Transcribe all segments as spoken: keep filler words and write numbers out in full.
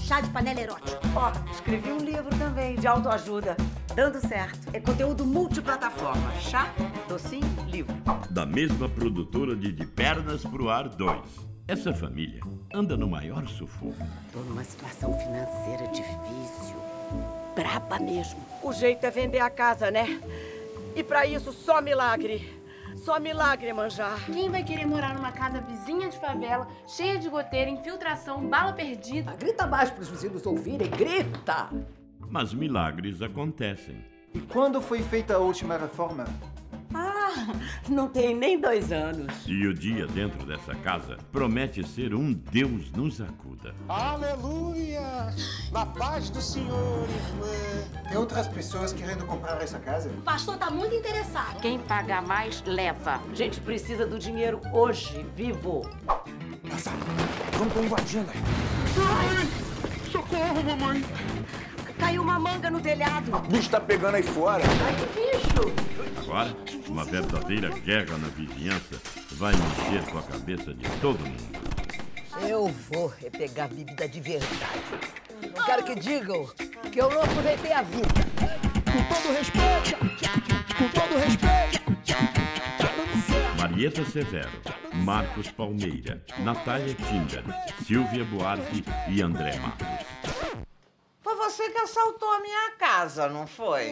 chá de panela erótica. Ó, escrevi um livro também de autoajuda. Dando certo. É conteúdo multiplataforma. Chá, docinho, livro. Da mesma produtora de De Pernas pro Ar dois. Essa família anda no maior sufoco. Tô numa situação financeira difícil. Braba mesmo. O jeito é vender a casa, né? E pra isso, só milagre. Só milagre, manjar. Quem vai querer morar numa casa vizinha de favela, cheia de goteira, infiltração, bala perdida? Ah, grita mais pros vizinhos ouvirem, grita! Mas milagres acontecem. E quando foi feita a última reforma? Ah, não tem nem dois anos. E o dia dentro dessa casa promete ser um Deus nos acuda. Aleluia! Na paz do Senhor, irmã. Tem outras pessoas querendo comprar essa casa? O pastor tá muito interessado. Quem pagar mais, leva. A gente precisa do dinheiro hoje, vivo. Nossa, vamos tô invadindo. Ai, socorro, mamãe. Caiu uma manga no telhado. O bicho tá pegando aí fora. Ai, que bicho! Agora, uma verdadeira guerra na vizinhança vai mexer com a cabeça de todo mundo. Eu vou é pegar bebida de verdade. Não quero que digam que eu não aproveitei a vida. Com todo respeito, com todo respeito. Marieta Severo, Marcos Palmeira, Natália Timber, Silvia Buarque e André Matos. Foi você que assaltou a minha casa, não foi?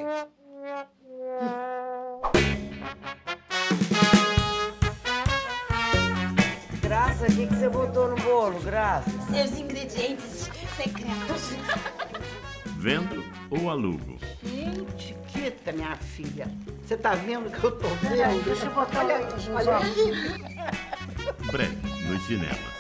Graça, o que, que você botou no bolo, Graça? Seus ingredientes secretos. Vendo ou alugo? Gente, quieta, minha filha. Você tá vendo que eu tô vendo? Deixa eu botar... Olha, olha aqui. Breve nos cinemas.